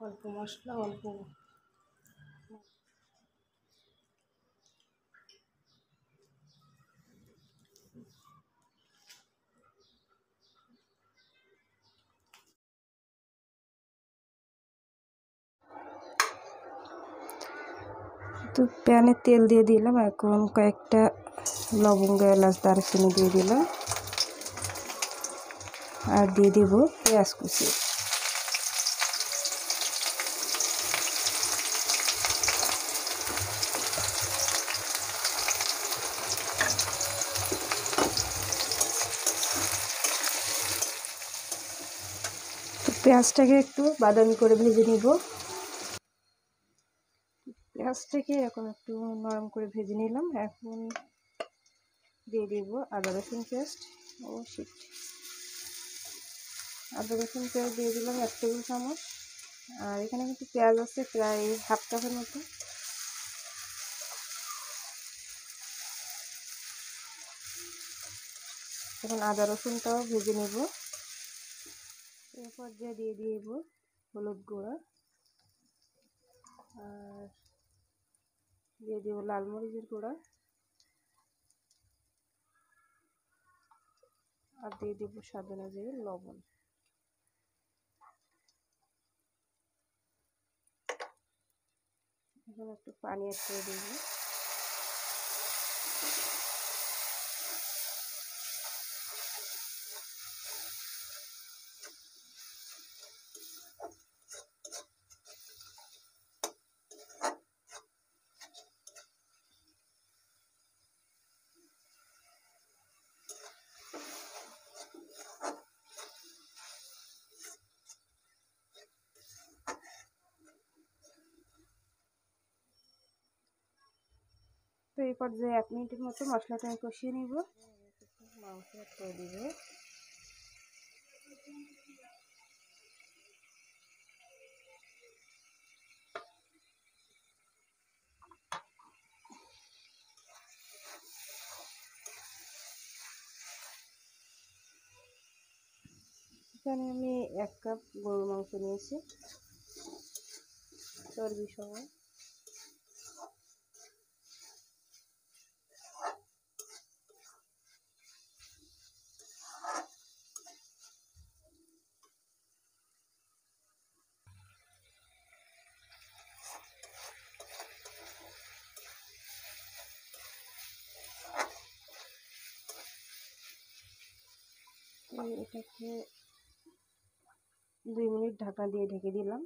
অল্প মশলা অল্প তো প্যানে তেল দিয়ে দিলাম। এখন কয়েকটা লবঙ্গ, এলাচ, দারচিনি দিয়ে দিলাম আর দিয়ে দেব পেঁয়াজ কুচি। তো পেঁয়াজটাকে একটু বাদামি করে ভেজে নিব। পেঁয়াজটাকে এখন একটু নরম করে ভেজে নিলাম। এখন দিয়ে দেব আদা রসুন পেস্ট ও আদা রসুন পেস্ট দিয়ে দিলাম 1 টেবিল চামচ। আর এখানে কিন্তু পেঁয়াজ আছে প্রায় হাফ কাপের মতো। এখন আদা রসুনটাও ভেজে নেব। এই পর্যায়ে দিয়ে দিব হলুদ গুঁড়া আর দিয়ে দিব লাল মরিচের গুঁড়া আর দিয়ে দিব স্বাদ অনুযায়ী লবণ। এখন একটু পানি অ্যাড করে দেব। তো এই পর্যায়ে 1 মিনিটের মতো মশলাটা কষিয়ে নিব। মাংস অ্যাড করে দিব। এখানে আমি 1 কাপ গরুর মাংস নিয়েছি চর্বি সহ। এটাকে 2 মিনিট ঢাকা দিয়ে ঢেকে দিলাম।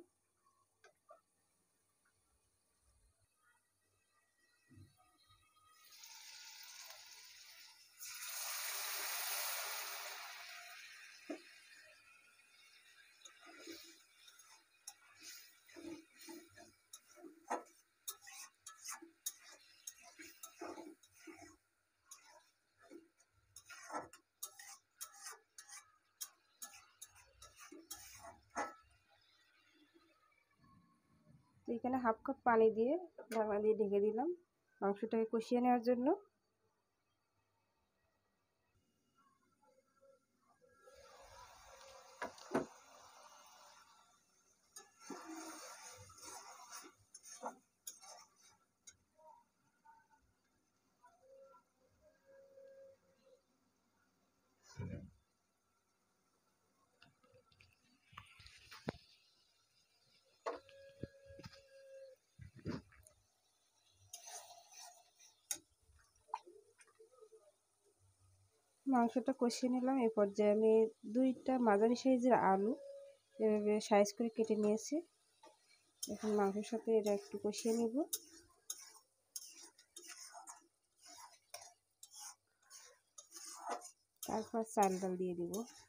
তো এখানে হাফ কাপ পানি দিয়ে ঢাকনা দিয়ে ঢেকে দিলাম মাংসটাকে কষিয়ে নেওয়ার জন্য। মাংসটা কষিয়ে নিলাম। এই পর্যায়ে আমি 2টা মাঝারি সাইজের আলু এভাবে সাইজ করে কেটে নিয়েছি। এখন মাংসের সাথে এটা একটু কষিয়ে নিব। তারপর চাল ডাল দিয়ে দিব।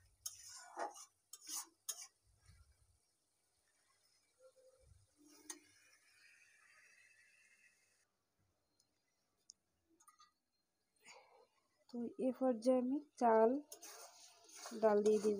তো এই পর্যায়ে আমি চাল ডাল দিয়ে দিব।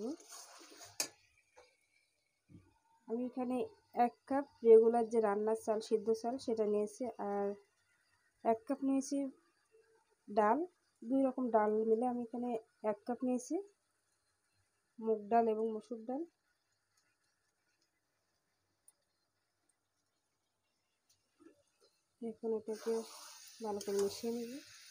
আমি এখানে 1 কাপ রেগুলার যে রান্নার চাল, সিদ্ধ চাল সেটা নিয়েছি আর 1 কাপ নিয়েছি ডাল। 2 রকম ডাল মিলে আমি এখানে 1 কাপ নিয়েছি, মুগ ডাল এবং মসুর ডাল। এখন এটাকে ভালো করে মিশিয়ে নেব।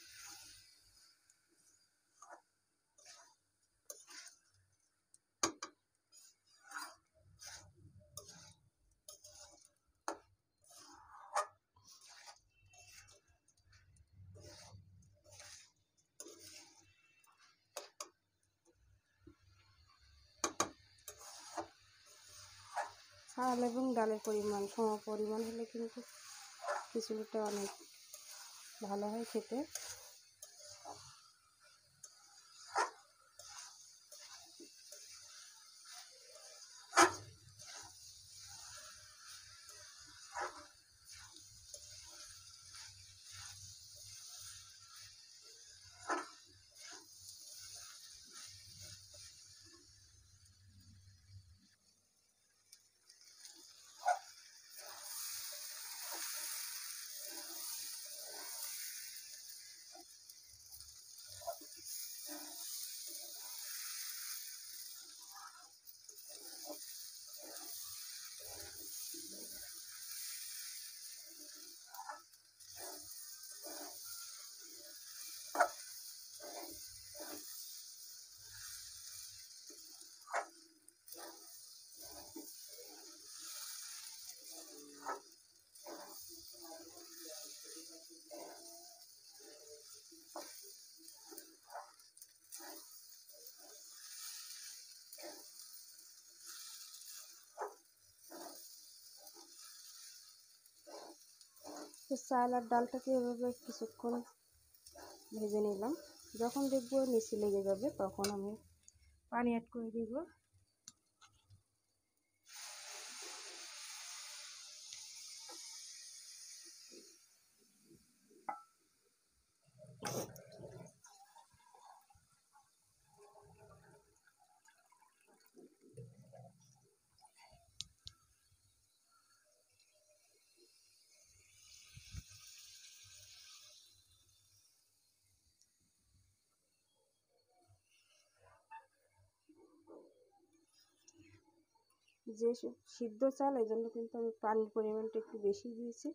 চাল এবং ডালের পরিমাণ সমপরিমাণ হলে কিন্তু খিচুড়িটা অনেক ভালো হয় খেতে। তো চাল আর ডালটাকে এভাবে কিছুক্ষণ ভেজে নিলাম। যখন দেখবো নিচে লেগে যাবে তখন আমি পানি অ্যাড করে দিব। যে সিদ্ধ চাল, এই জন্য কিন্তু আমি পানির পরিমাণটা একটু বেশি দিয়েছি।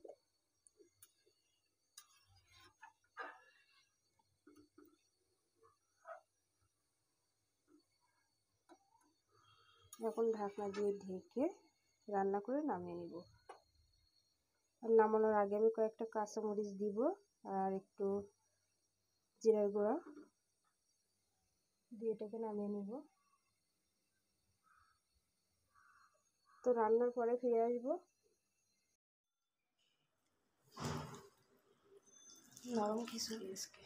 এখন ঢাকনা দিয়ে ঢেকে রান্না করে নামিয়ে নিব। আর নামানোর আগে আমি কয়েকটা কাঁচামরিচ দিব আর একটু জিরার গুঁড়া দিয়ে এটাকে নামিয়ে নিব। তো রান্নার পরে ফিরে আসবো। নরম খিচুড়ি আজকে,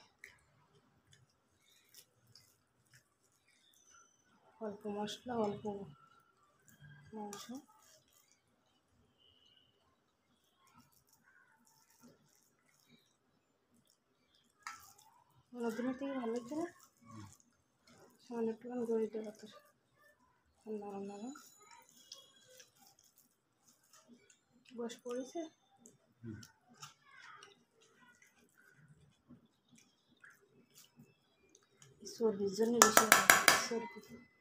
অল্প মশলা অল্প মাংস। নদীর থেকে ভালো লাগছে না? সামান্য একটুখানি গড়িতে পাতার নরম নরম বস পড়েছে। চর্বির জন্য বেশি চর্বি।